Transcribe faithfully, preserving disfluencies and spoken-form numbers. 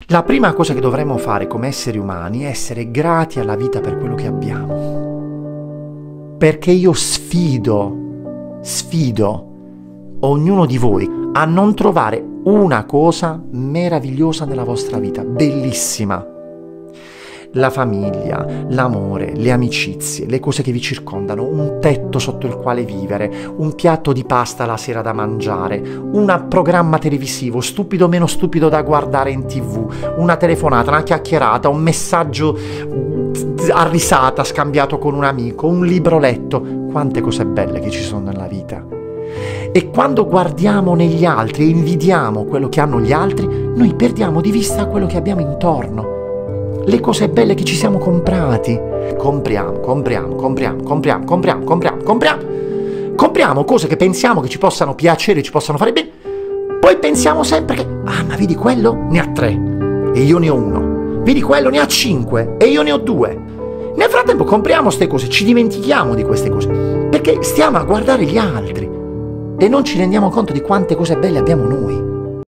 La prima cosa che dovremmo fare come esseri umani è essere grati alla vita per quello che abbiamo. Perché io sfido, sfido ognuno di voi a non trovare una cosa meravigliosa nella vostra vita, bellissima. La famiglia, l'amore, le amicizie, le cose che vi circondano, un tetto sotto il quale vivere, un piatto di pasta la sera da mangiare, un programma televisivo, stupido o meno stupido da guardare in tv, una telefonata, una chiacchierata, un messaggio a risata scambiato con un amico, un libro letto. Quante cose belle che ci sono nella vita. E quando guardiamo negli altri e invidiamo quello che hanno gli altri, noi perdiamo di vista quello che abbiamo intorno. Le cose belle che ci siamo comprati. Compriamo, compriamo, compriamo, compriamo, compriamo, compriamo, compriamo. Compriamo cose che pensiamo che ci possano piacere, ci possano fare bene. Poi pensiamo sempre che, ah, ma vedi quello ne ha tre e io ne ho uno. Vedi quello ne ha cinque e io ne ho due. Nel frattempo compriamo queste cose, ci dimentichiamo di queste cose, perché stiamo a guardare gli altri e non ci rendiamo conto di quante cose belle abbiamo noi.